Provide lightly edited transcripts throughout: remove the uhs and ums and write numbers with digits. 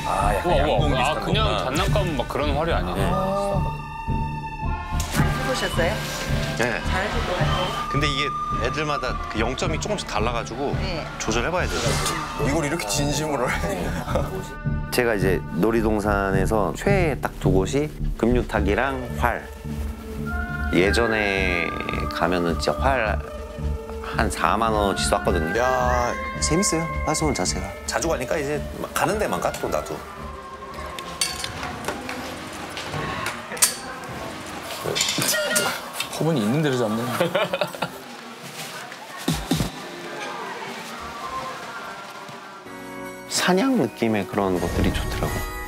약간 양봉 비슷한 그냥 거구나. 장난감 막 그런 활이 아니네. 해보셨어요? 네. 잘하실 것 같아요. 근데 이게 애들마다 그 0점이 조금씩 달라가지고 네. 조절해봐야 돼요. 이걸 이렇게 진심으로 해. 제가 이제 놀이동산에서 최애 딱 두 곳이 금육탁이랑 활. 예전에 가면은 진짜 활 한 4만 원어치 쐈거든요. 야, 재밌어요. 활 쏘는 자체가. 자주 가니까 이제 막 가는 데만 가, 또 나도. 허분이 있는 대로 잡네. 사냥 느낌의 그런 것들이 좋더라고요.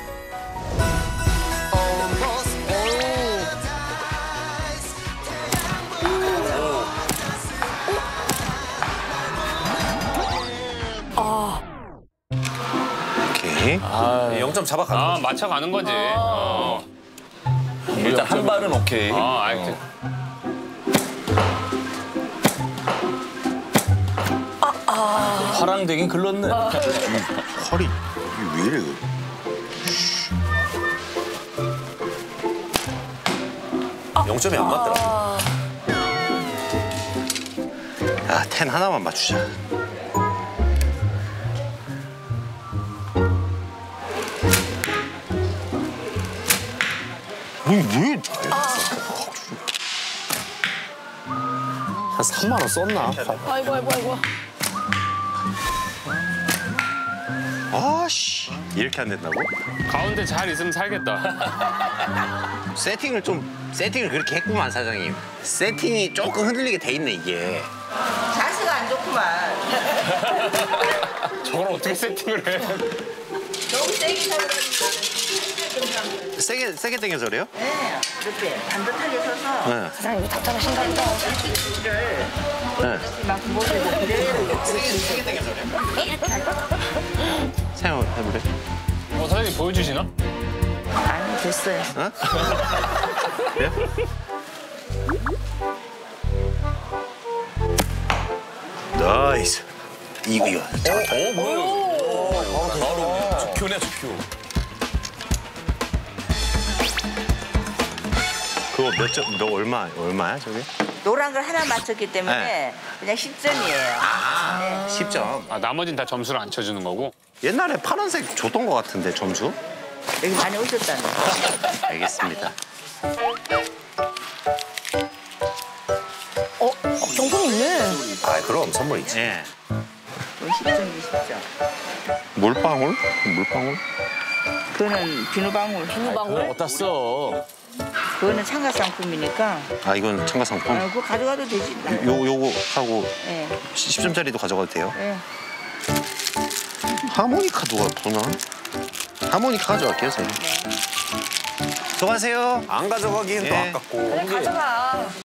오케이. 0점 잡아가는 거지. 맞춰가는 거지. 일단 한 발은 오케이. 알지. 화랑 되긴 글렀네. 허리, 이게 왜 이래, 이거. 영점이 안 맞더라. 야, 10 하나만 맞추자. 왜? 한 3만 원 썼나? 아이고. 아씨, 이렇게 안 된다고? 가운데 잘 있으면 살겠다. 세팅을 그렇게 했구만, 사장님. 세팅이 조금 흔들리게 돼 있네, 이게. 자세가 안 좋구만. 저걸 어떻게 세팅을 해? 너무 세게 잡으라는 세게 당겨서 그래요? 네, 이렇게 반듯하게 서서 네. 사장님 답답하신가 보다. 이를 네. 이만큼 모시고 그대로 세게 당겨서 그래요? 생각해볼래? 사장님 보여주시나? 아니 됐어요. 어? 그래요? 나이스. 이거. 바로 적효네, 적효. 그거 몇 점, 너 얼마야, 저게? 노란 걸 하나 맞췄기 때문에 네. 그냥 10점이에요. 10점. 나머지는 다 점수를 안 쳐주는 거고. 옛날에 파란색 줬던 것 같은데, 점수? 여기 많이 오셨다는 거. 알겠습니다. 정성이 있네. 아, 그럼 선물 있지. 예. 10점이 10점. 물방울? 물방울? 그거는 비누방울. 비누방울? 어디다 써? 그거는 참가 상품이니까 아, 이건 참가 상품? 그거 가져가도 되지. 요거 하고 네. 10점짜리도 가져가도 돼요? 네. 하모니카 누가 보나? 하모니카 가져갈게요, 선생님. 수고하세요. 안 가져가기엔 또 아깝고. 가져가.